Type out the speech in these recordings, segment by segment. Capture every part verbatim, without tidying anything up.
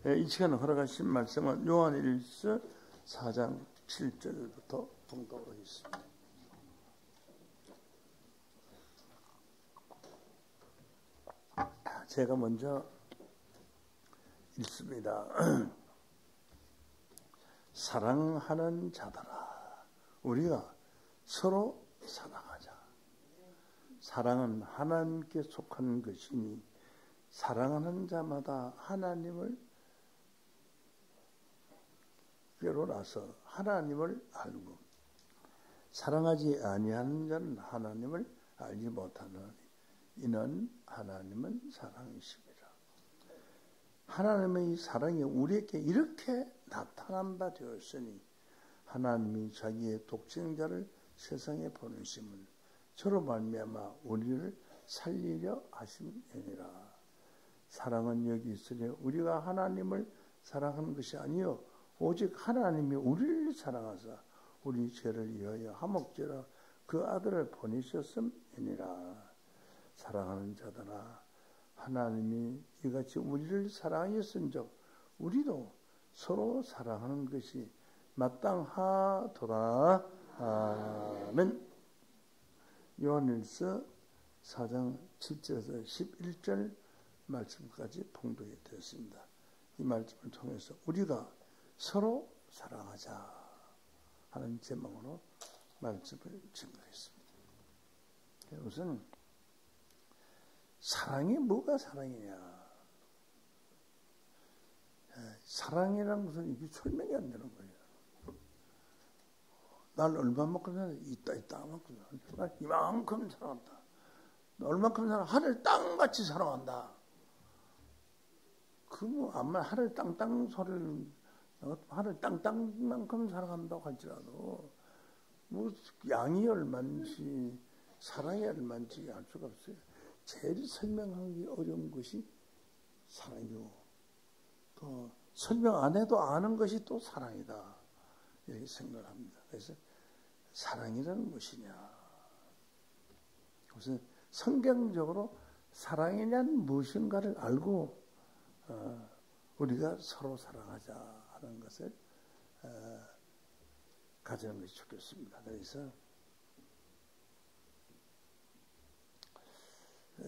이 시간에 허락하신 말씀은 요한일서 사 장 칠 절부터 봉독하겠습니다. 제가 먼저 읽습니다. 사랑하는 자들아, 우리가 서로 사랑하자. 사랑은 하나님께 속한 것이니 사랑하는 자마다 하나님을 꿰로라서 하나님을 알고 사랑하지 아니하는 자는 하나님을 알지 못하느니 이는 하나님은 사랑이십니다. 하나님의 사랑이 우리에게 이렇게 나타난 바 되었으니 하나님이 자기의 독생자를 세상에 보내심은 저로 말미암아 우리를 살리려 하심이니라. 사랑은 여기 있으니 우리가 하나님을 사랑하는 것이 아니요 오직 하나님이 우리를 사랑하사 우리 죄를 위하여 화목제로 그 아들을 보내셨음이니라. 사랑하는 자들아, 하나님이 이같이 우리를 사랑하였은즉 우리도 서로 사랑하는 것이 마땅하도다. 아멘. 요한일서 사 장 칠 절에서 십일 절 말씀까지 봉독이 되었습니다. 이 말씀을 통해서 우리가 서로 사랑하자 하는 제목으로 말씀을 증거했습니다. 우선 사랑이 뭐가 사랑이냐? 사랑이라는 것은 이게 설명이 안 되는 거예요. 날 얼마만큼 사랑해? 이따 이따 만큼 날 이만큼 사랑한다. 얼마큼 사랑? 하늘 땅같이 사랑한다. 그 뭐 아마 하늘 땅땅 소리를 하늘 땅땅만큼 사랑한다고 할지라도 뭐 양이 얼마인지 사랑이 얼마인지 알 수가 없어요. 제일 설명하기 어려운 것이 사랑이고 또 설명 안 해도 아는 것이 또 사랑이다 이렇게 생각을 합니다. 그래서 사랑이란 무엇이냐? 그래서 성경적으로 사랑이란 무엇인가를 알고 어, 우리가 서로 사랑하자 하는 것을 어, 가지는 것이 좋겠습니다. 그래서 어,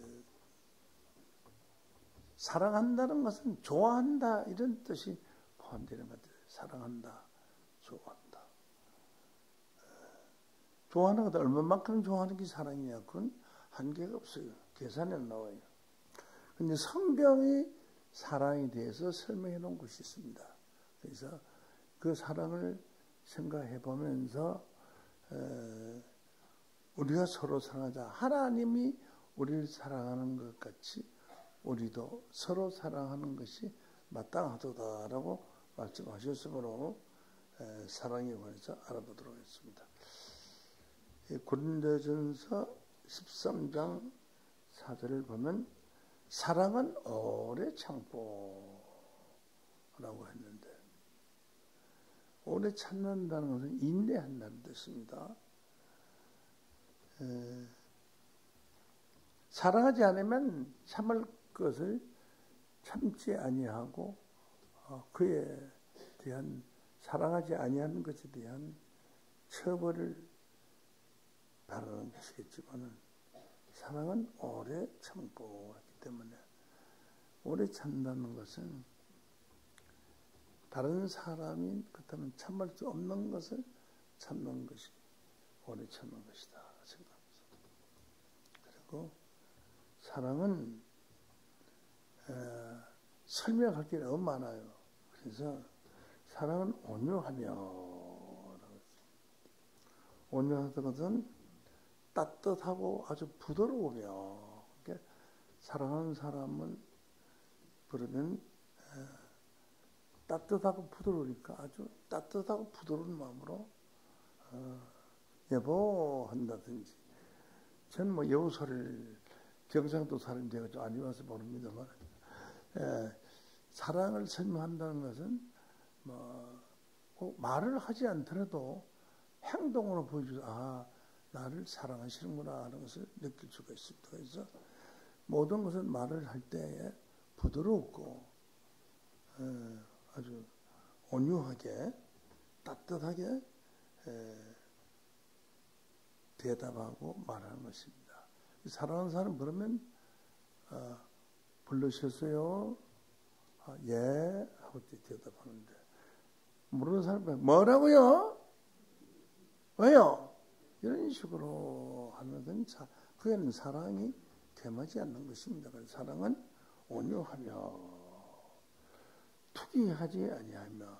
사랑한다는 것은 좋아한다 이런 뜻이 포함되는 것 같아요. 사랑한다, 좋아한다. 어, 좋아하는 것 얼마만큼 좋아하는 게 사랑이냐? 그건 한계가 없어요. 계산에 나와요. 근데 성경이 사랑에 대해서 설명해 놓은 것이 있습니다. 그래서 그 사랑을 생각해 보면서 에, 우리가 서로 사랑하자. 하나님이 우리를 사랑하는 것 같이 우리도 서로 사랑하는 것이 마땅하도다라고 말씀하셨으므로 에, 사랑에 관해서 알아보도록 하겠습니다. 고린도전서 십삼 장 사 절을 보면 사랑은 오래 참고 라고 했는데 오래 참는다는 것은 인내한다는 뜻입니다. 에, 사랑하지 않으면 참을 것을 참지 아니하고 어, 그에 대한 사랑하지 아니하는 것에 대한 처벌을 바라는 것이겠지만은 사랑은 오래 참고 하기 때문에 오래 참는다는 것은 다른 사람이 그렇다면 참을 수 없는 것을 참는 것이 오래 참는 것이다 생각합니다. 그리고 사랑은 에, 설명할 게 너무 많아요. 그래서 사랑은 온유하며 온유하다는 것은 따뜻하고 아주 부드러우며 그러니까 사랑하는 사람은 그러면 에, 따뜻하고 부드러우니까 아주 따뜻하고 부드러운 마음으로 어, 여보 한다든지 저는 뭐 여우소리를 경상도 사람이 되어서 안 와서 모릅니다만 에, 사랑을 설명한다는 것은 뭐 꼭 말을 하지 않더라도 행동으로 보여주서 아 나를 사랑하시는구나 하는 것을 느낄 수가 있습니다. 그래서 모든 것은 말을 할 때에 부드럽고 에, 아주 온유하게 따뜻하게 에, 대답하고 말하는 것입니다. 사랑하는 사람 그러면 어, 불러셨어요? 아, 예 하고 대답하는데 모르는 사람은 뭐라고요? 왜요? 이런 식으로 하는 건 사, 그게는 사랑이 겸하지 않는 것입니다. 사랑은 온유하며 투기하지 아니하며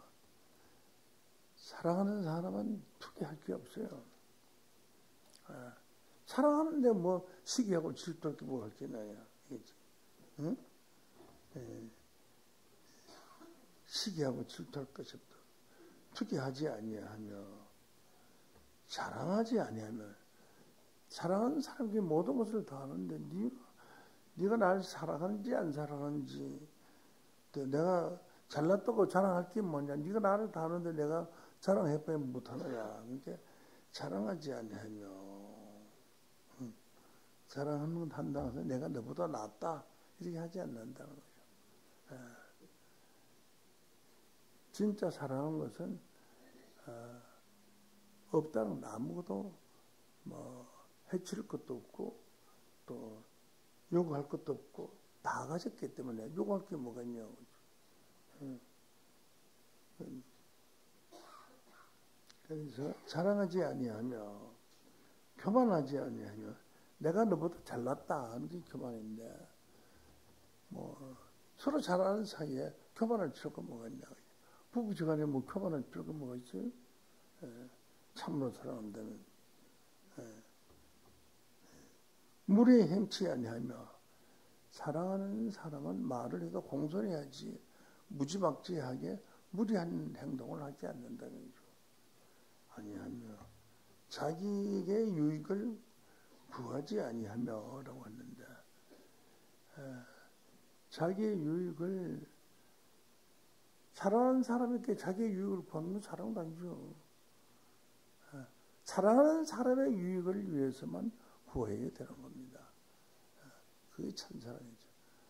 사랑하는 사람은 투기할 게 없어요. 아, 사랑하는데 뭐 시기하고 질투할 게 뭐가 있겠나요? 응? 예. 시기하고 질투할 것이 없다. 투기하지 아니하며 자랑하지 아니하며 사랑하는 사람이 모든 것을 다 하는데 네가, 네가 나를 사랑하는지 안 사랑하는지 내가 잘났다고 자랑할 게 뭐냐. 네가 나를 다 하는데 내가 자랑해보면 못하느냐. 그러니까 자랑하지 아니하며 응. 자랑하는 건 한다고 해서 내가 너보다 낫다 이렇게 하지 않는다는 거죠. 예. 진짜 사랑하는 것은 어, 없다는 건 아무것도 뭐 해칠 것도 없고 또 요구할 것도 없고 다 가졌기 때문에 요구할 게 뭐가 있냐고. 그래서 자랑하지 아니하며 교만하지 아니하며 내가 너보다 잘났다 하는 게 교만인데 뭐 서로 잘 아는 사이에 교만할 필요가 뭐가 있냐. 부부지간에 뭐 교만할 필요가 뭐가 있어요? 예, 참으로 사랑한다면 예. 무리에 행치 아니하며 사랑하는 사람은 말을 해도 공손해야지 무지막지하게 무리한 행동을 하지 않는다는 거죠. 아니하며 자기에게 유익을 구하지 아니하며 라고 했는데 에, 자기의 유익을 사랑하는 사람에게 자기의 유익을 구하는 건 사랑도 아니죠. 에, 사랑하는 사람의 유익을 위해서만 구해야 되는 겁니다. 에, 그게 참 사랑이죠.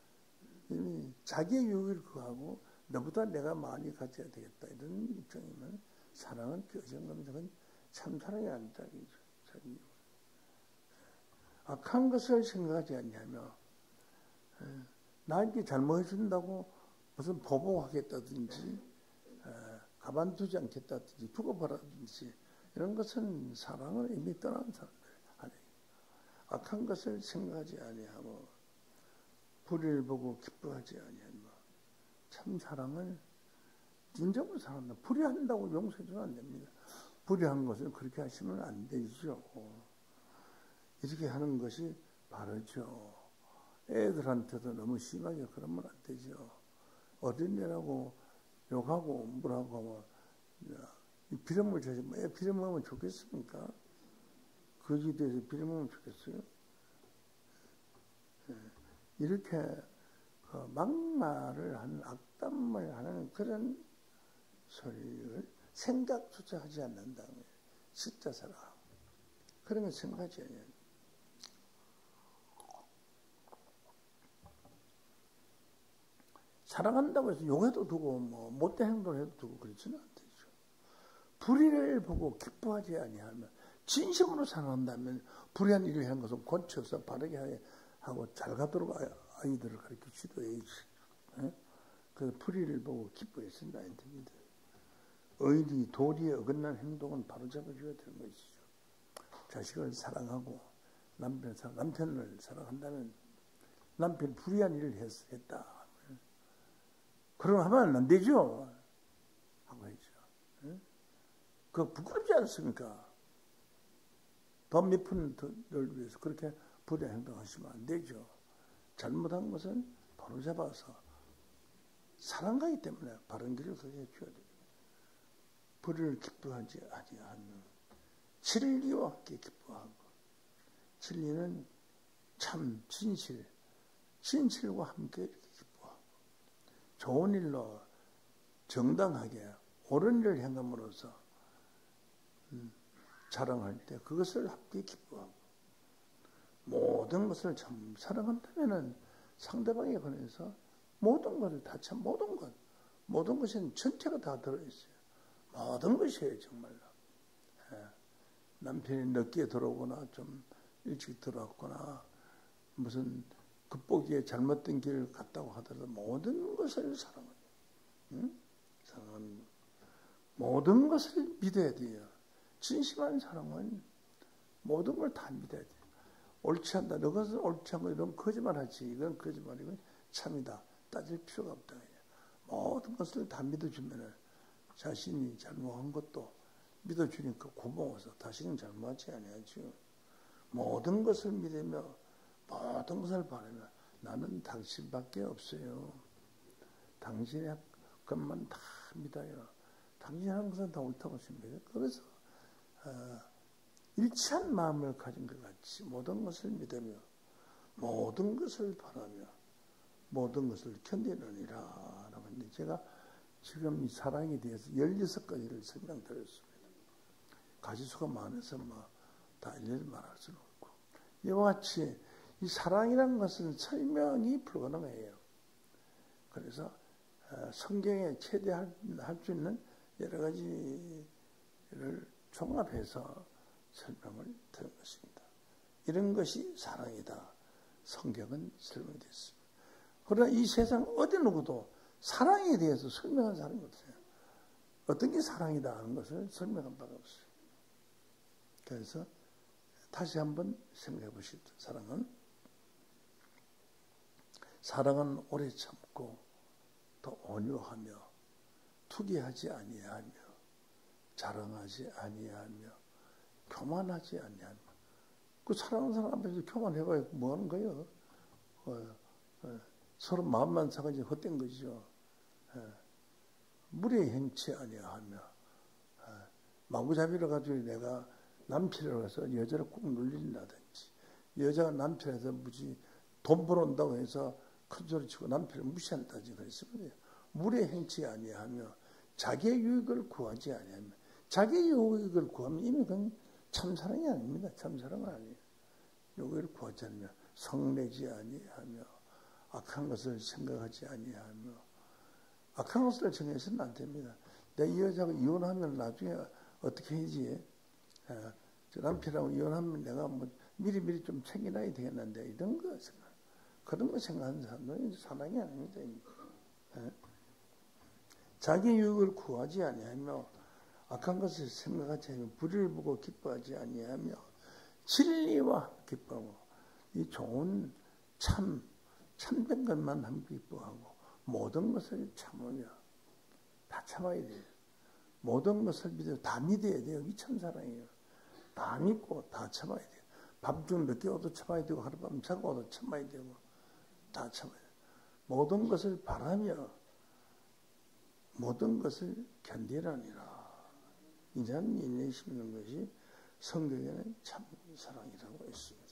자기의 유익을 구하고 너보다 내가 많이 가져야 되겠다 이런 입장이면 사랑은 깨어진 겁니다. 그건 참 사랑이 아니다. 자기 악한 것을 생각하지 않냐며 나에게 잘못해준다고 무슨 보복하겠다든지 가만두지 않겠다든지 두고 보라든지 이런 것은 사랑을 이미 떠난 사람들 아니에요. 악한 것을 생각하지 아니하고 불의를 보고 기뻐하지 아니하며 참 사랑을 진정으로 사랑한다. 불의한다고 용서해주면 안 됩니다. 불의한 것을 그렇게 하시면 안 되죠. 이렇게 하는 것이 바르죠. 애들한테도 너무 심하게 그러면 안 되죠. 어린애라고 욕하고 뭐라고 하면 비름을 줘야지. 애 비름 먹으면 좋겠습니까? 거기에 대해서 비름 먹으면 좋겠어요? 이렇게 막말을 하는 악담을 하는 그런 소리를 생각조차 하지 않는다는 거예요. 진짜 사랑. 그런 걸 생각하지 않아요. 사랑한다고 해서 용해도 두고 뭐 못된 행동을 해도 두고 그렇지는 않대죠. 불의를 보고 기뻐하지 아니하면 진심으로 사랑한다면 불의한 일을 하는 것은 고쳐서 바르게 하고 잘 가도록 아이들을 가르쳐 주도해야지. 그래서 불의를 보고 기뻐했습니다. 됩니다. 의리, 도리에 어긋난 행동은 바로잡아줘야 되는 것이죠. 자식을 사랑하고 남편, 남편을 사랑한다면 남편 불의한 일을 했, 했다. 그럼 하면 안 되죠. 하고 해야죠. 그거 부끄럽지 않습니까? 돈 몇 푼을 위해서 그렇게 불의한 행동하시면 안 되죠. 잘못한 것은 바로 잡아서 사랑하기 때문에 바른 길을 그게 해줘야 돼요. 불의를 기뻐하지 아니하며 진리와 함께 기뻐하고 진리는 참 진실, 진실과 함께 이렇게 기뻐하고 좋은 일로 정당하게 옳은 일을 행함으로써 음, 자랑할 때 그것을 함께 기뻐하고 모든 것을 참 사랑한다면은 상대방에 관해서 모든 것을 다 참 모든 것 모든 것에는 전체가 다 들어있어요. 모든 것이에요, 정말로. 예. 남편이 늦게 들어오거나 좀 일찍 들어왔거나 무슨 겉보기에 잘못된 길을 갔다고 하더라도 모든 것을 사랑해요. 응? 사랑하는 것. 모든 것을 믿어야 돼요. 진심한 사랑은 모든 걸 다 믿어야 돼요. 옳지 않다. 너것은 옳지 않고 이런 거짓말하지. 이건 거짓말이고 참이다. 따질 필요가 없다. 모든 것을 다 믿어주면 자신이 잘못한 것도 믿어주니까 고마워서 다시는 잘못하지 아니하죠. 모든 것을 믿으며 모든 것을 바라며 나는 당신밖에 없어요. 당신의 것만 다 믿어요. 당신이 하는 것은 다 옳다고 생각해요. 그래서 어, 일치한 마음을 가진 것 같이 모든 것을 믿으며 모든 것을 바라며 모든 것을 견디느니라 라고 했는데 제가 지금 이 사랑에 대해서 열여섯 가지를 설명드렸습니다. 가지수가 많아서 뭐 다 일일이 말할 수는 없고 이와 같이 이 사랑이라는 것은 설명이 불가능해요. 그래서 성경에 최대할 수 있는 여러 가지를 종합해서 설명을 드린 것입니다. 이런 것이 사랑이다. 성경은 설명됐습니다. 그러나 이 세상 어디 누구도 사랑에 대해서 설명한 사람이 없어요. 어떤 게 사랑이다 하는 것을 설명한 바가 없어요. 그래서 다시 한번 생각해 보십시오. 사랑은 사랑은 오래 참고 또 온유하며 투기하지 아니하며 자랑하지 아니하며 교만하지 아니하며 그 사랑하는 사람 앞에서 교만해봐야 뭐 하는 거예요? 어, 어, 서로 마음만 상하지 헛된 것이죠. 어, 무례 행치 아니하며 어, 마구잡이를 가지고 내가 남편이라고 해서 여자를 꼭 놀린다든지 여자가 남편에서 무지 돈 벌어온다고 해서 큰 소리 치고 남편을 무시한다든지 그랬으면 무례 행치 아니하며 자기의 유익을 구하지 아니하며 자기의 유익을 구하면 이미 그건 참사랑이 아닙니다. 참사랑은 아니에요. 유익을 구하지 않으며 성내지 아니하며 악한 것을 생각하지 아니하며 악한 것을 정해서는 안 됩니다. 내 이 여자가 이혼하면 나중에 어떻게 해야지? 어, 저 남편하고 이혼하면 내가 뭐 미리미리 좀 챙겨놔야 되겠는데 이런 거 생각, 그런 거 생각하는 사람들은 사랑이 아닙니다. 예? 자기 유익을 구하지 아니하며 악한 것을 생각하지 아니하며 불의를 보고 기뻐하지 아니하며 진리와 기뻐하고 이 좋은 참 참된 것만 함께 기뻐하고 모든 것을 참으며 다 참아야 돼요. 모든 것을 믿어 다 믿어야 돼요. 이 참사랑이에요. 다 믿고 다 참아야 돼요. 밤중 늦게 와도 참아야 되고 하룻밤 자고 와도 참아야 되고 다 참아야 돼요. 모든 것을 바라며 모든 것을 견디라니라. 이제는 인내심이라는 것이 성경에는 참사랑이라고 있습니다.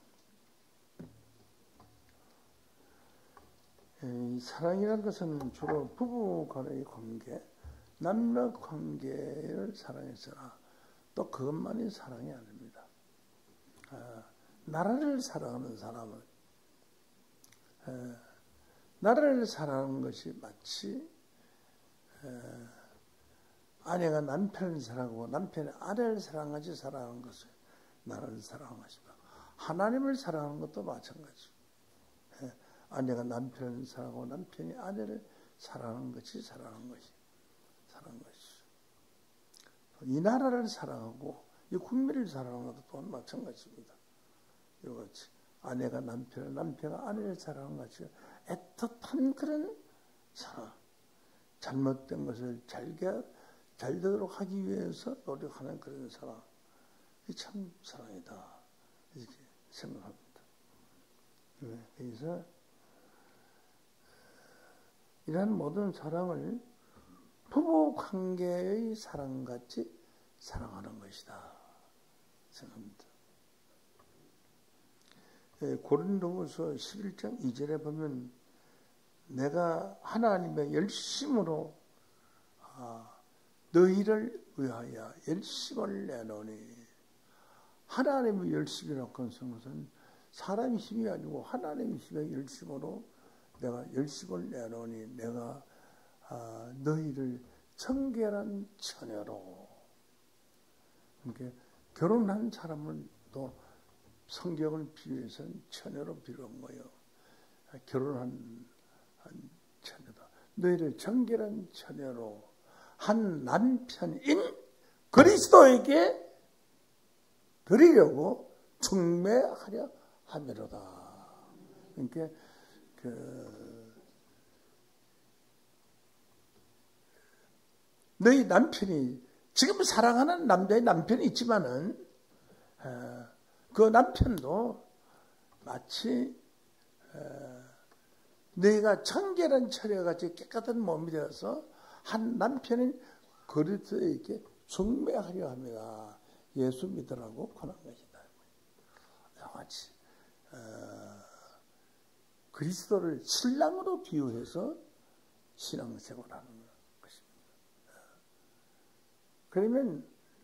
이 사랑이라는 것은 주로 부부 간의 관계, 남녀 관계를 사랑했으나 또 그것만이 사랑이 아닙니다. 아, 나라를 사랑하는 사람은 에, 나라를 사랑하는 것이 마치 에, 아내가 남편을 사랑하고 남편이 아내를 사랑하지 사랑하는 것을 나라를 사랑하는 것이다. 하나님을 사랑하는 것도 마찬가지. 에, 아내가 남편을 사랑하고 남편이 아내를 사랑하는 것이 사랑하는 것이 사랑하는 것이. 이 나라를 사랑하고 이 국민을 사랑하는 것도 또한 마찬가지입니다. 이와 같이 아내가 남편을 남편과 아내를 사랑하는 것이 애틋한 그런 사랑, 잘못된 것을 잘게 잘 되도록 하기 위해서 노력하는 그런 사랑, 이 참 사랑이다 이렇게 생각합니다. 그래서 이러한 모든 사랑을 부부 관계의 사랑같이 사랑하는 것이다 생각합니다. 고린도후서 십일 장 이 절에 보면 내가 하나님의 열심으로 너희를 위하여 열심을 내노니, 하나님의 열심이라고 하는 것은 사람의 힘이 아니고 하나님의 힘의 열심으로 내가 열심을 내노니 내가 아, 너희를 청결한 처녀로. 그러니까 결혼한 사람을 또 성경을 비유해서는 처녀로 비유한 거예요. 결혼한 처녀다. 너희를 청결한 처녀로 한 남편인 그리스도에게 드리려고 중매하려 함이로다. 그러니까 그 너희 남편이 지금 사랑하는 남자의 남편이 있지만은 그 남편도 마치 너희가 청결한 처녀같이 깨끗한 몸이 되어서 한 남편인 그리스도에게 중매하려 합니다. 예수 믿으라고 권한 것이다. 같이 어, 그리스도를 신랑으로 비유해서 신앙생활하는 것입니다. 그러면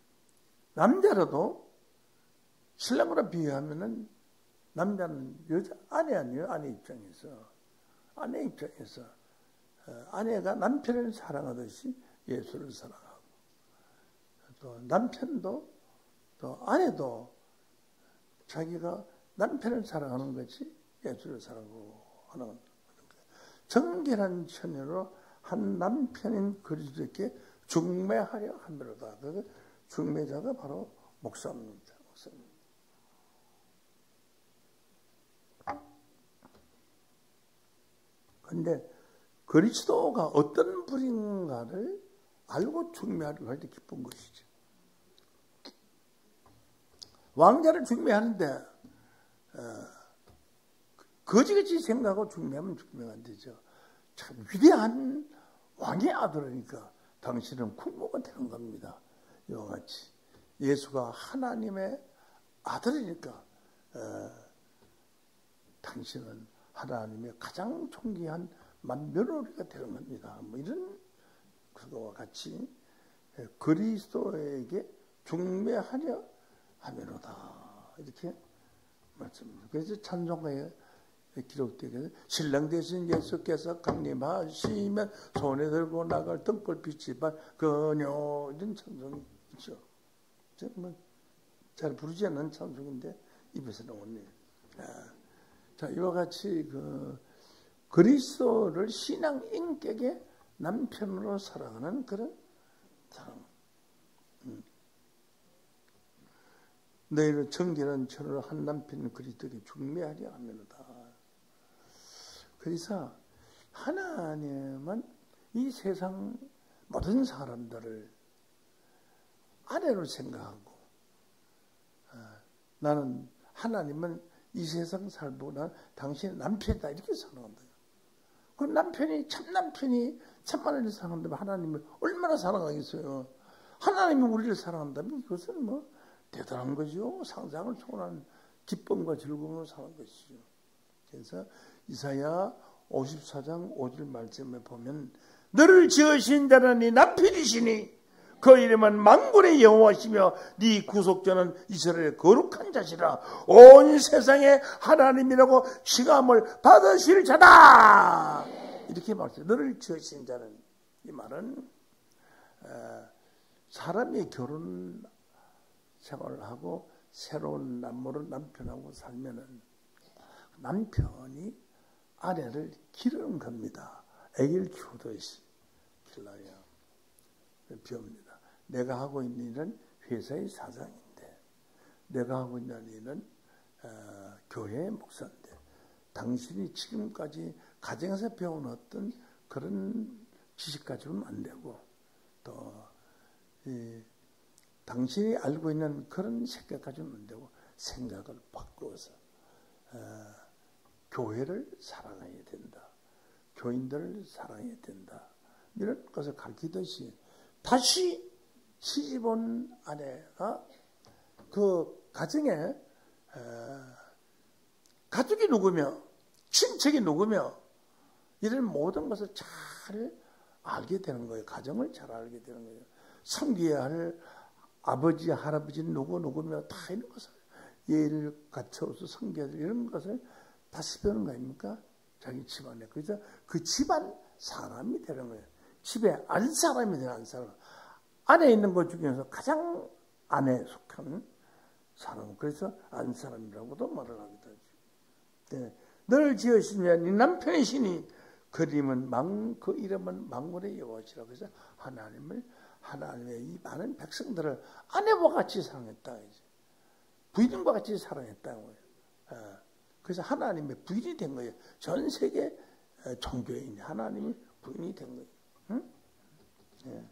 남자라도 신랑으로 비유하면은 남자는 여자 아내 아니에요. 아내 입장에서 아내 입장에서 어, 아내가 남편을 사랑하듯이 예수를 사랑하고 또 남편도 또 아내도 자기가 남편을 사랑하는 것이 예수를 사랑하고 하는 거예요. 정결한 처녀로 한 남편인 그리스도께 중매하려 함이로다. 그 중매자가 바로 목사입니다. 목사님. 그런데 그리스도가 어떤 분인가를 알고 중매하려고 할 때 기쁜 것이죠. 왕자를 중매하는데 어, 거지같이 생각하고 중매하면 중매가 안 되죠. 참 위대한 왕의 아들이니까 당신은 군모가 되는 겁니다. 이와 같이 예수가 하나님의 아들이니까 어, 당신은 하나님의 가장 존귀한 맏며느리가 되는 겁니다. 뭐 이런 그거와 같이 그리스도에게 중매하려 하면로다 이렇게 말씀합니다. 그래서 찬송가에 기록되게 신랑 되신 예수께서 강림하시면 손에 들고 나갈 등불빛이 발 그녀 이런 찬송이 있죠. 정말 잘 부르지 않는 찬송인데 입에서 나오네요. 자, 이와 같이 그 그리스도를 신앙 인격의 남편으로 사랑하는 그런 사람. 음. 너희를 정결한 처녀로 한 남편은 그리스도에게 중매하려 하면이다. 그래서 하나님은 이 세상 모든 사람들을 아내로 생각하고 아, 나는 하나님은 이 세상 살고 난 당신의 남편이다 이렇게 사랑한다. 그 남편이 참 남편이 천만을 사랑한다면 하나님을 얼마나 사랑하겠어요. 하나님이 우리를 사랑한다면 그것은 뭐 대단한 거죠. 상상을 초월한 기쁨과 즐거움을 사는 것이죠. 그래서 이사야 오십사 장 오 절 말씀에 보면 너를 지으신 자는 네 남편이시니 그 이름은 만군의 여호와시며 네 구속자는 이스라엘의 거룩한 자시라. 온 세상에 하나님이라고 칭함을 받으실 자다. 이렇게 말해요. 너를 지으신 자는 이 말은 사람이 결혼 생활을 하고 새로운 남모를 남편하고 살면은 남편이 아내를 기르는 겁니다. 아기를 키우듯이 길러요. 비웁니다. 내가 하고 있는 일은 회사의 사장인데, 내가 하고 있는 일은 어, 교회의 목사인데, 당신이 지금까지 가정에서 배운 어떤 그런 지식 가지고는 안 되고, 또 이, 당신이 알고 있는 그런 생각 가지고는 안 되고, 생각을 바꾸어서 어, 교회를 사랑해야 된다. 교인들을 사랑해야 된다. 이런 것을 가르치듯이 다시 시집 온 아내가 그 가정에 어, 가족이 누구며 친척이 누구며 이런 모든 것을 잘 알게 되는 거예요. 가정을 잘 알게 되는 거예요. 섬겨야 할 아버지, 할아버지 누구 누구며 다 이런 것을 예를 갖춰서 섬겨야 될 이런 것을 다시 배우는 거 아닙니까? 자기 집안에. 그래서 그 집안 사람이 되는 거예요. 집에 안사람이 되는 안사람. 안에 있는 것 중에서 가장 안에 속한 사람. 그래서 안사람이라고도 말을 하기도 하죠. 네. 늘 지으시면 이 남편의 신이 그림은 망, 그 이름은 만군의 여호와시라. 그래서 하나님을, 하나님의 이 많은 백성들을 아내와 같이 사랑했다. 부인과 같이 사랑했다는 거예요. 그래서 하나님의 부인이 된 거예요. 전 세계 종교인 하나님이 부인이 된 거예요. 응? 예.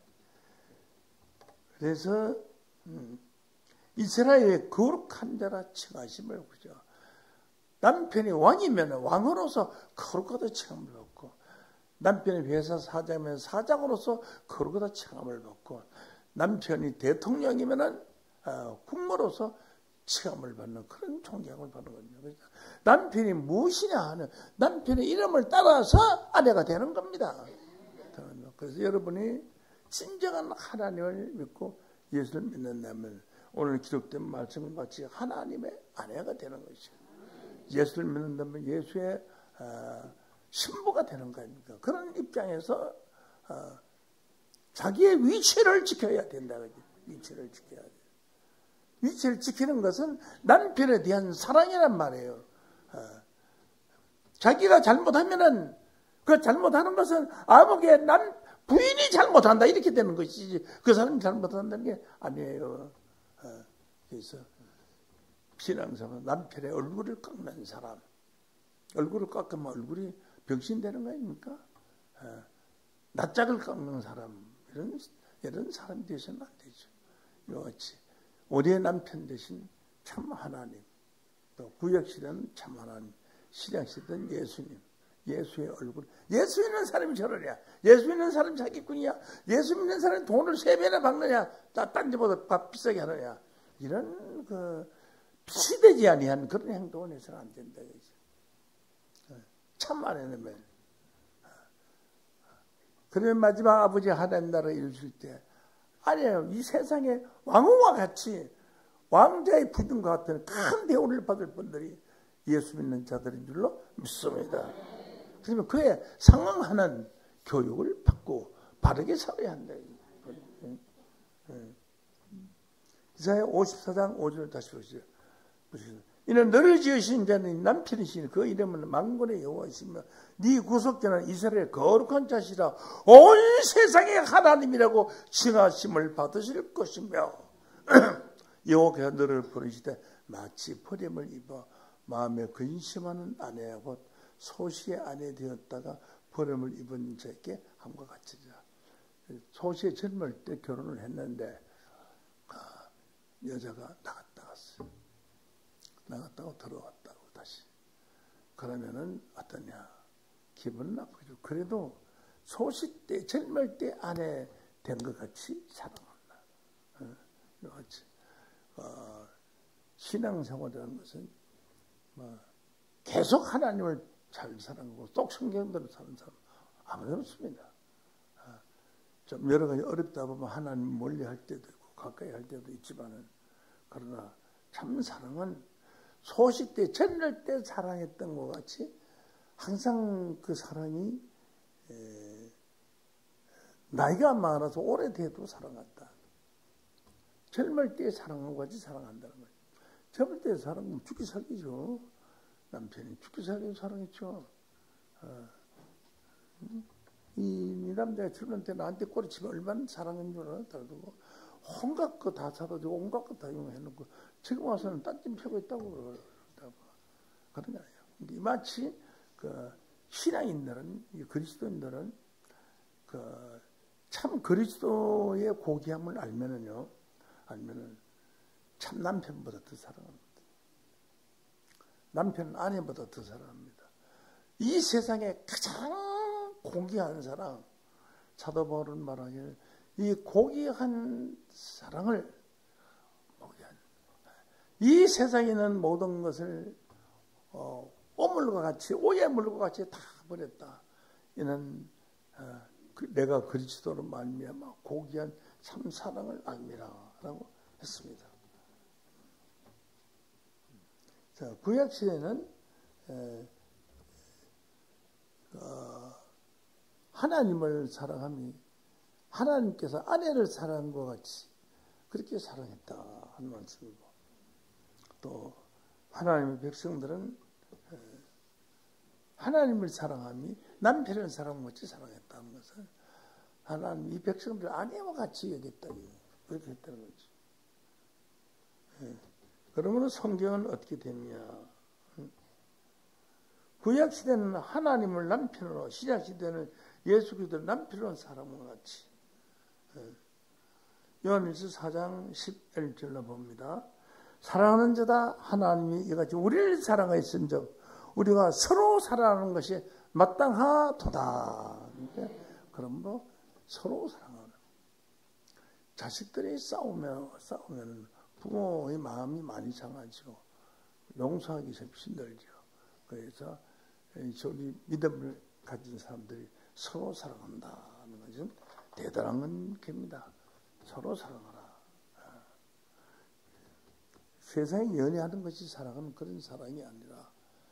그래서 음, 이스라엘의 거룩한 자라 칭하심을 그죠. 남편이 왕이면 왕으로서 거룩하다 칭함을 받고, 남편이 회사 사장이면 사장으로서 거룩하다 칭함을 받고, 남편이 대통령이면 어, 국무로서 칭함을 받는 그런 존경을 받는 겁니다. 그러니까 남편이 무엇이냐 하는 남편의 이름을 따라서 아내가 되는 겁니다. 그래서 여러분이 진정한 하나님을 믿고 예수를 믿는다면 오늘 기록된 말씀과 같이 하나님의 아내가 되는 것이죠. 예수를 믿는다면 예수의 어, 신부가 되는 거 아닙니까? 그런 입장에서 어, 자기의 위치를 지켜야 된다. 위치를 지켜야 돼요. 위치를 지키는 것은 남편에 대한 사랑이란 말이에요. 어, 자기가 잘못하면은 그 잘못하는 것은 아버지의 남 부인이 잘못한다 이렇게 되는 것이지 그 사람이 잘못한다는 게 아니에요. 어, 그래서 신앙생활 남편의 얼굴을 깎는 사람, 얼굴을 깎으면 얼굴이 병신되는 거 아닙니까? 어, 낯짝을 깎는 사람, 이런 이런 사람이 되서는 안 되죠. 이같이 우리의 남편 대신 참 하나님, 또 구약시대는 참 하나님, 신약시대는 예수님, 예수의 얼굴. 예수 믿는 사람이 저러냐? 예수 믿는 사람이 사기꾼이야? 예수 믿는 사람이 돈을 세 배나 받느냐? 딴 데보다 밥 비싸게 하느냐? 이런 그 시대지 아니한 그런 행동을 해서는 안 된다. 참 아내는 그러면 마지막 아버지 하나님 나라 이루실 때 아니에요. 이 세상에 왕후와 같이 왕자의 부준과 같은 큰 대우를 받을 분들이 예수 믿는 자들인 줄로 믿습니다. 그러면 그에 상응하는 교육을 받고 바르게 살아야 한다. 이사야 오십사 장 오 절 다시 보시죠. 이는 너를 지으신 자는 남편이시니 그 이름은 만군의 여호와이시며 네 구속자는 이스라엘의 거룩한 자시라 온 세상의 하나님이라고 칭하심을 받으실 것이며 여호와께서 너를 부르시되 마치 버림을 입어 마음에 근심하는 아내와 곧 소시의 아내 되었다가 버림을 입은 자에게 함과 같으리라. 소시의 젊을 때 결혼을 했는데 여자가 나갔다 갔어요. 나갔다고 들어왔다고 다시. 그러면은 어떠냐? 기분 나쁘죠. 그래도 소시 때 젊을 때 아내 된 것 같이 사랑한다. 어, 같이. 어, 신앙생활이라는 것은 뭐 계속 하나님을 잘 사랑하고 쏙 성경대로 사는 사람 아무도 없습니다. 어, 좀 여러 가지 어렵다 보면 하나님 멀리 할 때도 있고 가까이 할 때도 있지만은 그러나 참 사랑은 소시 때 젊을 때 사랑했던 것 같이 항상 그 사랑이 에, 나이가 많아서 오래돼도 사랑한다. 젊을 때 사랑하고 같이 사랑한다는 거예요. 젊을 때 사랑하면 죽기 살기죠. 남편이 죽기 살기도 사랑했죠. 어. 이, 이 남자가 젊을 때 나한테 꼬리치면 얼마나 사랑한 줄 알아? 다르고 온갖 거 다 사다주고 온갖 거 다 이용해놓고 지금 와서는 딴짐 펴고 있다고 그러고 그런 게 아니에요. 마치 그 신앙인들은 그리스도인들은 그 참 그리스도의 고귀함을 알면은요, 알면은 참 남편보다 더 사랑합니다. 남편은 아내보다 더 사랑합니다. 이 세상에 가장 고귀한 사랑, 사도 바울은 말하기를 이 고귀한 사랑을 고귀한 이 세상에 있는 모든 것을 어, 오물과 같이 오해물과 같이 다 버렸다. 이는 어, 그 내가 그리스도로 말미암아 고귀한 참 사랑을 알미라라고 했습니다. 자, 구약 시대는 에, 어, 하나님을 사랑함이 하나님께서 아내를 사랑한 것 같이 그렇게 사랑했다 하는 말씀이고, 또 하나님의 백성들은 하나님을 사랑함이 남편을 사랑한 것 같이 사랑했다는 것은 하나님 이 백성들 아내와 같이 여겼다 그렇게 했다는 거지. 예. 그러므로 성경은 어떻게 되느냐? 구약 시대는 하나님을 남편으로, 신약 시대는 예수 그리스도를 남편으로 사랑한 것 같이. 요한일서 사 장 십일 절로 봅니다. 사랑하는 자다 하나님이 이같이 우리를 사랑하였은즉 우리가 서로 사랑하는 것이 마땅하도다. 그럼 뭐 서로 사랑하는. 자식들이 싸우면 싸우면 부모의 마음이 많이 상하죠. 용서하기 쉽지 힘들죠. 그래서 저기 믿음을 가진 사람들이 서로 사랑한다는 것은 대단한 겁니다. 서로 사랑하라. 세상에 연애하는 것이 사랑하는 그런 사랑이 아니라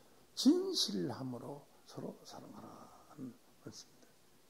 진실함으로 서로 사랑하라 하는 말씀입니다.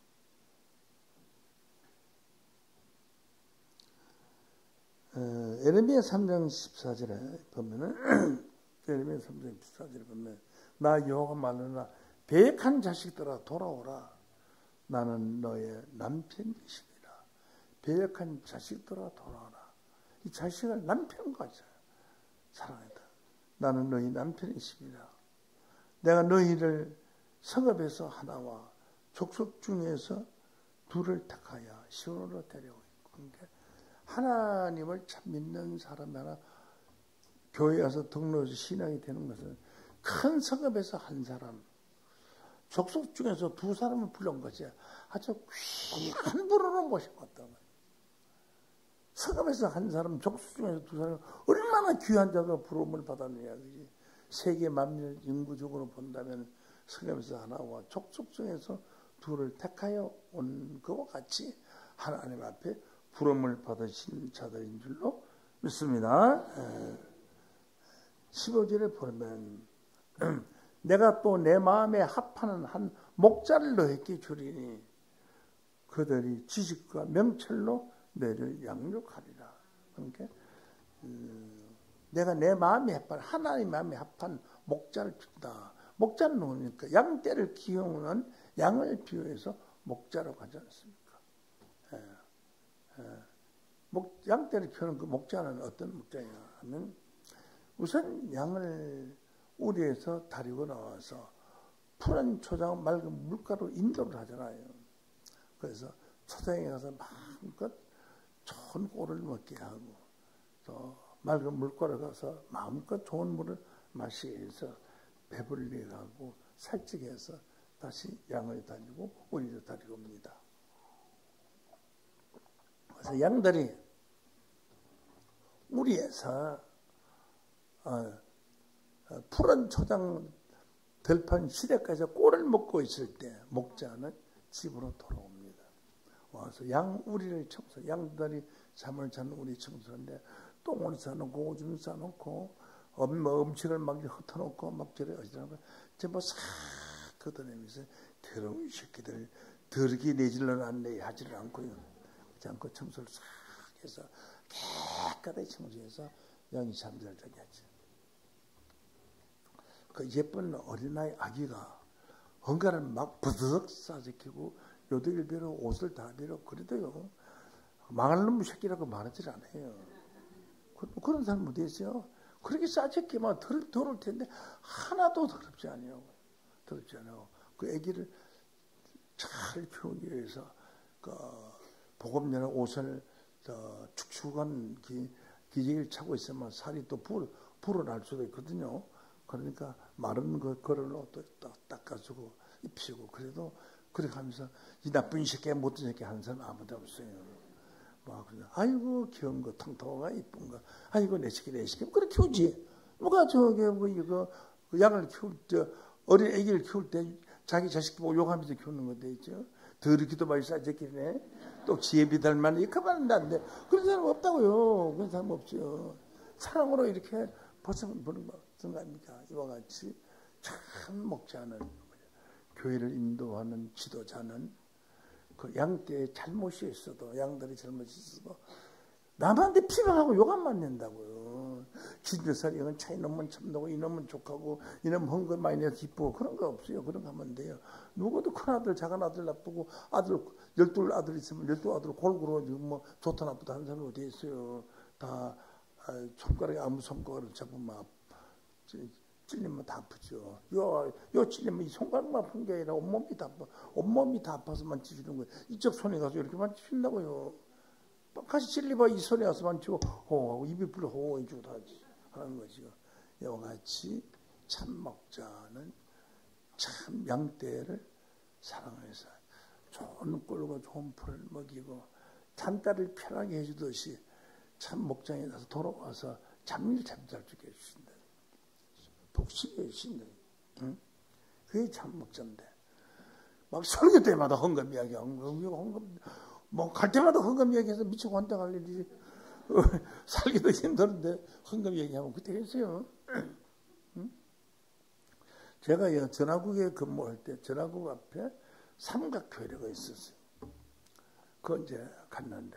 어, 에레미야 삼 장 십사 절에 보면은 에레미야 삼 장 십사 절에 보면 나 여호와가 말하노라 배역한 자식들아 돌아오라 나는 너의 남편이십니다. 배역한 자식들아 돌아오라. 이 자식을 남편같이 사랑한다. 나는 너희 남편이십니다. 내가 너희를 성읍에서 하나와 족속 중에서 둘을 택하여 시온으로 데려오고 있고, 그러니까 하나님을 참 믿는 사람 하나 교회 가서 등록해서 신앙이 되는 것은 큰 성읍에서 한 사람, 족속 중에서 두 사람을 불러온 것이 아주 귀한 분으로 모시고 왔다는 거예요. 성읍에서 한 사람, 족속 중에서 두 사람 얼마나 귀한 자가 부름을 받았느냐. 그지? 세계 만민 인구적으로 본다면 성읍에서 하나와 족속 중에서 둘을 택하여 온 것과 같이 하나님 앞에 부름을 받으신 자들인 줄로 믿습니다. 십오 절에 보면 내가 또 내 마음에 합하는 한 목자를 너에게 주리니 그들이 지식과 명철로 너를 양육하리라. 그러니까 음, 내가 내 마음에 합한 하나님 마음에 합한 목자를 준다. 목자는 누구니까 양떼를 키우는 양을 비유해서 목자라고 하지 않습니까? 예, 예. 목, 양떼를 키우는 그 목자는 어떤 목자냐 하면 우선 양을 우리에서 다리고 나와서 푸른 초장 맑은 물가로 인도를 하잖아요. 그래서 초장에 가서 마음껏 좋은 꼴을 먹게 하고 또 맑은 물가로 가서 마음껏 좋은 물을 마시게 해서 배불리게 하고 살찌게 해서 다시 양을 다니고 우리도 다니고 옵니다. 그래서 양들이 우리에서 어, 어, 푸른 초장 들판 시대까지 꼴을 먹고 있을 때 목자는 집으로 돌아옵니다. 와서 양 우리를 청소, 양들이 잠을 자는 우리 청소하는데 똥을 싸놓고 오줌 싸놓고 음, 뭐 음식을 막 흩어놓고 막 저래 어지러워 전부 싹 걷어내면서 더러운 새끼들 더럽게 내질러는 안내 하지를 않고요. 그렇지 않고 청소를 싹 해서 깨끗하게 청소해서 양이 잠잘 자게 하죠. 그 예쁜 어린아이 아기가 뭔가를 막 부드럭 싸지키고 요들을 빌어 옷을 다 빌어 그래도요 망할 놈의 새끼라고 말하지 않아요. 그, 그런 사람 어디 있어요? 그렇게 싸지키면 덜, 더러울 텐데 하나도 더럽지 않아요. 더럽지 않아요. 그 아기를 잘 키우기 위해서 그 보급연한 옷을 더 축축한 기, 기저귀를 차고 있으면 살이 또 불, 불어날 수도 있거든요. 그러니까 마른 그 걸을로 또 닦아주고 입히고 그래도 그렇게 하면서 이 나쁜 새끼 못된 새끼 하는 사람 아무도 없어요. 뭐 그래 아이고 귀여운 거 통통하고 이쁜 거 아이고 내 새끼 내 새끼 그렇게 키우지. 누가 저기 뭐 이거 양을 키울 때 어린 아기를 키울 때 자기 자식 보고 욕하면서 키우는 건데 있죠. 더럽기도 많이 싸졌기네. 또 지혜 비달만 이렇게 하면 안 돼. 그런 사람 없다고요. 그런 사람 없죠. 사랑으로 이렇게 벗어보는 거. 아닙니까? 이와 같이 참 목자는 교회를 인도하는 지도자는 그 양떼에 잘못이 있어도, 양들이 잘못이 있어도 남한테 비방하고 욕 안 맞는다고요. 진주살 이건 차 이놈은 참나고 이놈은 족하고 이놈 헌금 많이 내서 기쁘고 그런 거 없어요. 그런 거 하면 돼요. 누구도 큰 아들 작은 아들 나쁘고 아들 열둘 아들 있으면 열두 아들 골고루 지금 뭐 좋다 나쁘다 하는 사람이 어디 있어요. 다 손가락에 아무 손가락을 잡으면 찔리면 다 아프죠. 요, 요 찔리면 이 손가락만 아픈 게 아니라 온몸이 다 아파. 온몸이 다 아파서 만지시는 거예요. 이쪽 손에 가서 이렇게 만지신다고요. 같이 찔리봐 이 손에 가서 만지고 호하고 입이 불어 호해주고 다 하는 거죠. 이와 같이 참 목자는 참 양떼를 사랑해서 좋은 꿀과 좋은 풀을 먹이고 잔다를 편하게 해주듯이 참 목장에 가서 돌아와서 잠일 잠잘 주게 해주신다. 복식해 주신다. 응? 그게 참 목자인데 막 설교 때마다 헌금 이야기하고 헌금 뭐 갈 때마다 헌금 얘기해서 미치고 한다 갈 일이지. 살기도 힘드는데 헌금 얘기하면 그때 했어요. 응? 제가 전화국에 근무할 때 전화국 앞에 삼각교회가 있었어요. 그 이제 갔는데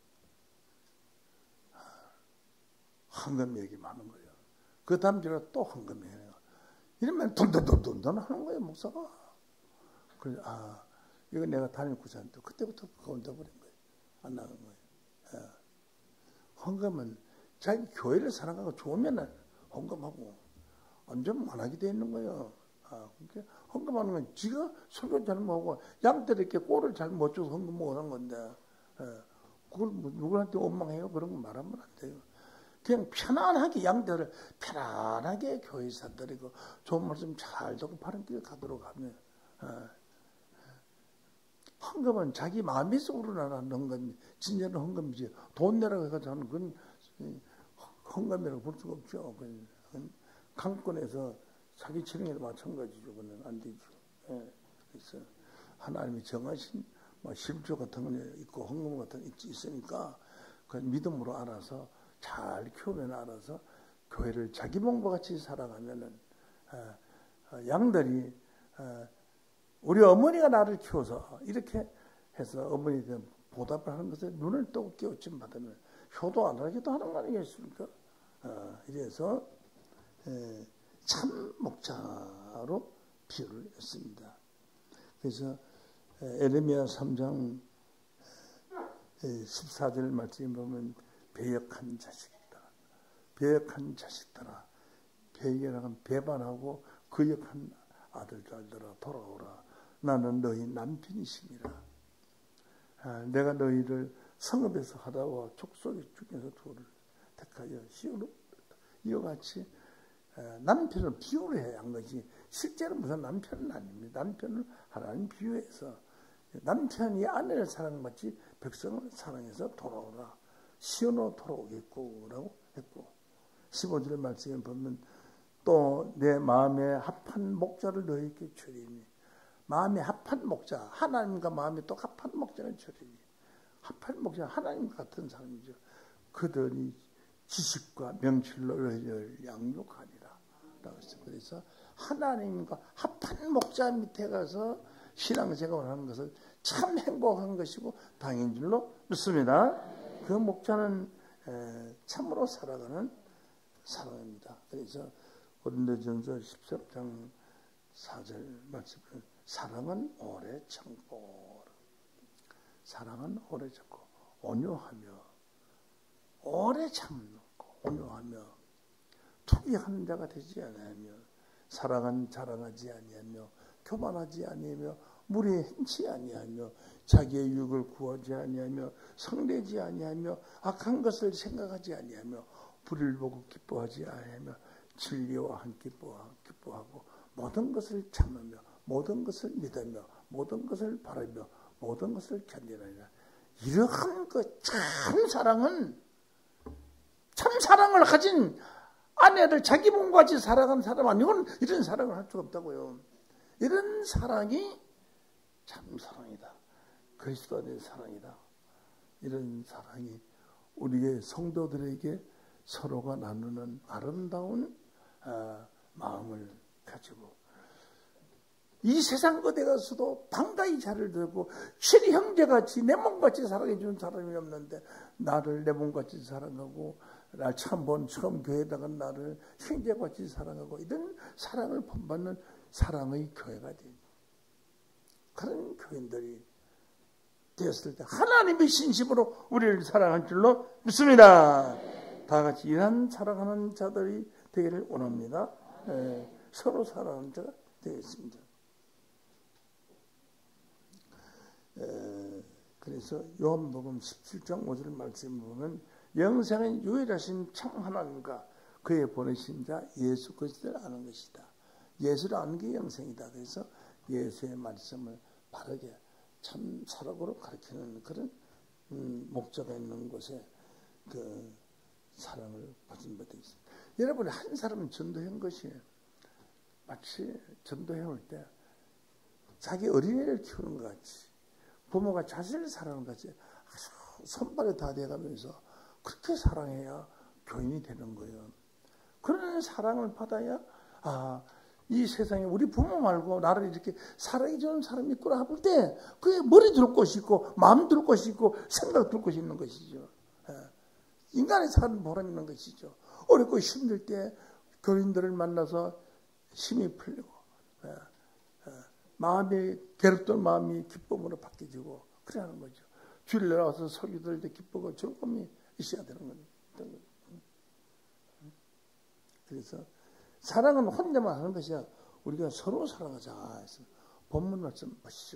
헌금 얘기 많은 거예요. 그 다음 주에 또 헌금 얘기해요. 이러면 돈돈돈돈 하는 거예요, 목사가. 그래서 아 이거 내가 담임 구사한테 그때부터 건져버린 거예요. 안 나간 거예요. 예. 헌금은 자기 교회를 사랑하고 좋으면 헌금하고 안 좋으면 안 하게 돼 있는 거예요. 아, 그러니까 헌금하는 건 지가 설교 잘못하고 양떼를 이렇게 꼴을 잘 못 줘서 헌금 못한 건데 예. 그걸 뭐 누구한테 원망해요? 그런 거 말하면 안 돼요. 그냥 편안하게 양떼를 편안하게 교회에서 드리고 좋은 말씀 잘 듣고 바른 길 가도록 하면 예. 헌금은 자기 마음의 속으로 나는 헌금, 진짜는 헌금이지. 돈 내라고 해가지고 하는 건 헌금이라고 볼 수가 없죠. 강권에서 사기 치는 게 마찬가지죠. 그건 안 되죠. 예. 그래서 하나님이 정하신 뭐 십조 같은 거 있고 헌금 같은 거 있으니까 그 믿음으로 알아서 잘 키우면 알아서 교회를 자기 몸과 같이 살아가면은 양들이 우리 어머니가 나를 키워서 이렇게 해서 어머니한테 보답을 하는 것에 눈을 뜨고 깨우침 받으면 효도 안 하기도 하는 거 아니겠습니까? 어, 이래서 에, 참 목자로 비유를 했습니다. 그래서 에레미야 삼 장 십사 절 말씀에 보면 배역한 자식이다. 배역한 자식들아. 배역한 배반하고 거역한 아들들아 돌아오라. 나는 너희 남편이심이라. 아, 내가 너희를 성읍에서 하다와 족속 중에서 둘을 택하여 시온으로 이와 같이 아, 남편을 비유를 해야 한 것이 실제로 무슨 남편은 아닙니다. 남편을 하나님 비유해서 남편이 아내를 사랑받지 백성을 사랑해서 돌아오라. 시온으로 돌아오겠고라고 했고 십오 절 말씀에 보면 또 내 마음에 합한 목자를 너희에게 주리니 마음에 합한 목자 하나님과 마음에 또 합한 목자를 주리니 합한 목자 하나님 같은 사람이죠. 그들이 지식과 명철로 너희를 양육하리라 라고 했어요. 그래서 하나님과 합한 목자 밑에 가서 신앙생활을 하는 것은 참 행복한 것이고 당인 줄로 믿습니다. 그 목자는 참으로 살아가는 사람입니다. 그래서 고린도전서 십삼 장 사 절 말씀은 사랑은 오래 참고 사랑은 오래 참고 온유하며 오래 참고 온유하며 투기하는 자가 되지 아니하며 사랑은 자랑하지 아니하며 교만하지 아니하며 무리에 행치 아니하며 자기의 유익을 구하지 아니하며 성내지 아니하며 악한 것을 생각하지 아니하며 불의를 보고 기뻐하지 아니하며 진리와 함께 기뻐하고 모든 것을 참으며 모든 것을 믿으며 모든 것을 바라며 모든 것을 견디느니라. 이러한 그 참 사랑은 참 사랑을 가진 아내를 자기 몸과 같이 살아가는 사람 아니고는 이런 사랑을 할 수가 없다고요. 이런 사랑이 참 사랑이다. 그리스도 안의 사랑이다. 이런 사랑이 우리의 성도들에게 서로가 나누는 아름다운 어, 마음을 가지고 이 세상 어디 가서도 반가이 자리를 들고 친히 형제같이 내 몸같이 사랑해 주는 사람이 없는데 나를 내 몸같이 사랑하고 날 처음 본 처음 교회에다가 나를 형제같이 사랑하고 이런 사랑을 본받는 사랑의 교회가 되고 그런 교인들이 되었을 때 하나님의 신심으로 우리를 사랑할 줄로 믿습니다. 다 같이 이런 사랑하는 자들이 되기를 원합니다. 예, 서로 사랑하는 자가 되겠습니다. 에, 그래서 요한복음 십칠 장 오 절 말씀을 보면 영생은 유일하신 참 하나님과 그의 보내신 자 예수 그리스도를 아는 것이다. 예수를 아는 게 영생이다. 그래서 예수의 말씀을 바르게 참 사랑으로 가르치는 그런 음, 목자가 있는 곳에 그 사랑을 받은 바 되어 있습니다. 여러분 한 사람은 전도한 것이 마치 전도해올 때 자기 어린이를 키우는 것 같이 부모가 자신을 사랑하는 것 같이 아주 손발이 다 돼가면서 그렇게 사랑해야 교인이 되는 거예요. 그런 사랑을 받아야 아, 이 세상에 우리 부모 말고 나를 이렇게 사랑해주는 사람이 있구나 할 때 그게 머리 둘 곳이 있고 마음 둘 곳이 있고 생각 둘 곳이 있는 것이죠. 인간의 사는 보람 있는 것이죠. 어렵고 힘들 때 교인들을 만나서 힘이 풀리고 마음이 괴롭던 마음이 기쁨으로 바뀌어지고 그래 하는 거죠. 주일 나와서 설교 들을 때 기쁘고 즐거움이 있어야 되는 겁니다. 그래서 사랑은 혼자만 하는 것이 아니라 우리가 서로 사랑하자 해서 본문 말씀 보시죠.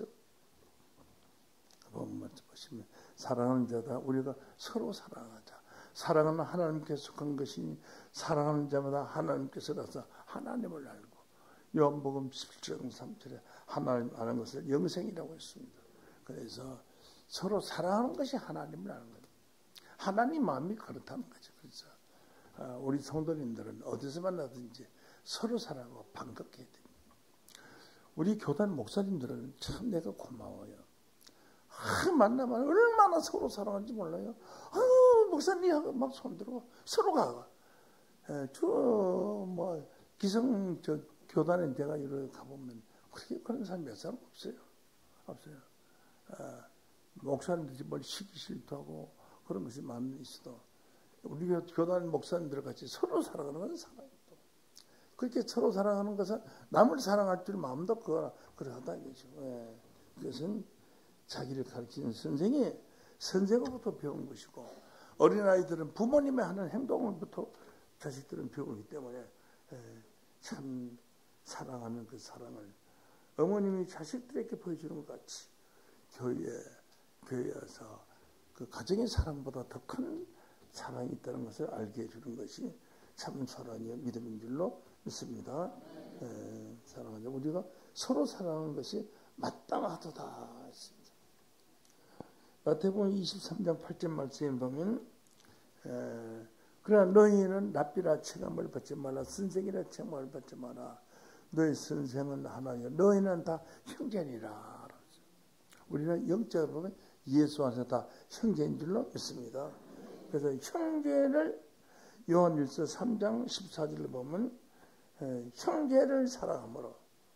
본문 말씀 보시면 사랑하는 자다 우리가 서로 사랑하자. 사랑은 하나님께 속한 것이니 사랑하는 자마다 하나님께서라서 하나님을 알고 요한복음 십칠 장 삼 절에 하나님 아는 것을 영생이라고 했습니다. 그래서 서로 사랑하는 것이 하나님을 아는 거예요. 하나님 마음이 그렇다는 거죠. 그래서 우리 성도님들은 어디서 만나든지 서로 사랑하고 반갑게 해야 됩니다. 우리 교단 목사님들은 참 내가 고마워요. 아, 만나면 얼마나 서로 사랑하는지 몰라요. 아유, 목사님하고 막 손들고 서로 가. 저, 뭐, 기성, 저, 교단에 내가 이렇게 가보면 그렇게 그런 사람이 몇 사람 없어요. 없어요. 아, 목사님들이 뭘 시기 싫다고 그런 것이 많이 있어도 우리 교단 목사님들 같이 서로 사랑하는 것은 사랑이고 그렇게 서로 사랑하는 것은 남을 사랑할 줄 마음도 그거나 그러하다 이거죠. 예. 그것은 자기를 가르치는 선생이 선생으로부터 배운 것이고 어린아이들은 부모님이 하는 행동으로부터 자식들은 배우기 때문에 예. 참 사랑하는 그 사랑을 어머님이 자식들에게 보여주는 것 같이 교회에, 교회에서 그 가정의 사랑보다 더 큰 사랑이 있다는 것을 알게 해주는 것이 참 사랑의 믿음인 줄로 믿습니다. 에, 사랑하자. 우리가 서로 사랑하는 것이 마땅하도다 했습니다. 마태복음 이십삼 장 팔 절 말씀에 보면 에, 그러나 너희는 랍비라 체감을 받지 말라 선생이라 체감을 받지 마라. 너희 선생은 하나요. 너희는 다 형제니라. 우리는 영적으로 보면 예수 안에서 다 형제인 줄로 믿습니다. 그래서 형제를 요한일서 삼 장 십사 절을 보면 에, 형제를 사랑함으로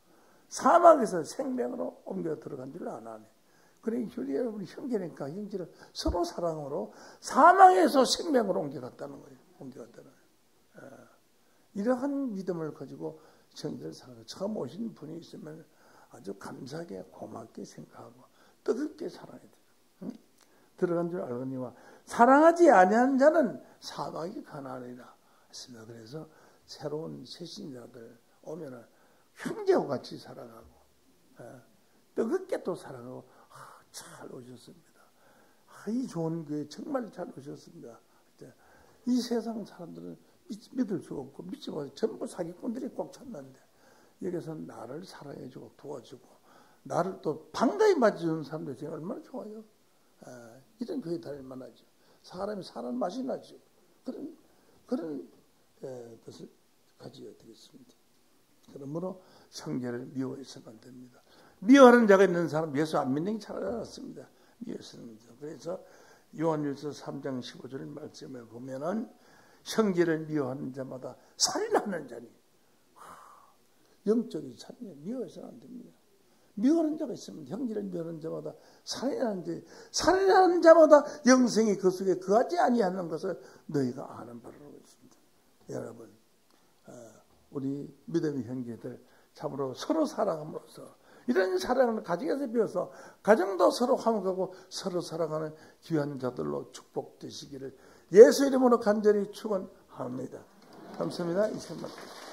사막에서 생명으로 옮겨 들어간 줄 아나니. 그러니까 우리 여러분이 형제니까 형제를 서로 사랑으로 사망에서 생명으로 옮겨갔다는 거예요. 옮겨갔다는 거예요. 에, 이러한 믿음을 가지고 형제를 사랑하고 처음 오신 분이 있으면 아주 감사하게 고맙게 생각하고 뜨겁게 사랑해야 돼요. 응? 들어간 줄 알거니와 사랑하지 아니한 자는 사망이 가난하리라 했습니다. 그래서 새로운 새신자들 오면은 형제와 같이 사랑하고 에, 뜨겁게 또 사랑하고 아, 잘 오셨습니다. 아, 이 좋은 교회 정말 잘 오셨습니다. 이 세상 사람들은 믿, 믿을 수가 없고 믿지 못해 전부 사기꾼들이 꽉 찼는데 여기서 나를 사랑해주고 도와주고 나를 또 반가이 맞아주는 사람들이 제가 얼마나 좋아요. 아, 이런 교회 다닐 만하죠. 사람이 사는 맛이 나죠. 그런 그런 에, 것을 가져야 되겠습니다. 그러므로 형제를 미워해서는 안 됩니다. 미워하는 자가 있는 사람 예수 안 믿는 게 차라리 낫습니다. 미워해서는. 그래서 요한일서 삼 장 십오 절 말씀에 보면은 형제를 미워하는 자마다 살인하는 자니 영적인 살인에 미워해서는 안 됩니다. 미워하는 자가 있으면 형제를 미워하는 자마다 살인하는 자, 살인하는 자마다 영생이 그 속에 거하지 아니하는 것을 너희가 아는 바로 있습니다. 여러분, 우리 믿음의 형제들 참으로 서로 사랑함으로써 이런 사랑을 가정에서 배워서 가정도 서로 화목하고 서로 사랑하는 귀한 자들로 축복되시기를 예수 이름으로 간절히 축원합니다. 감사합니다. 이 시간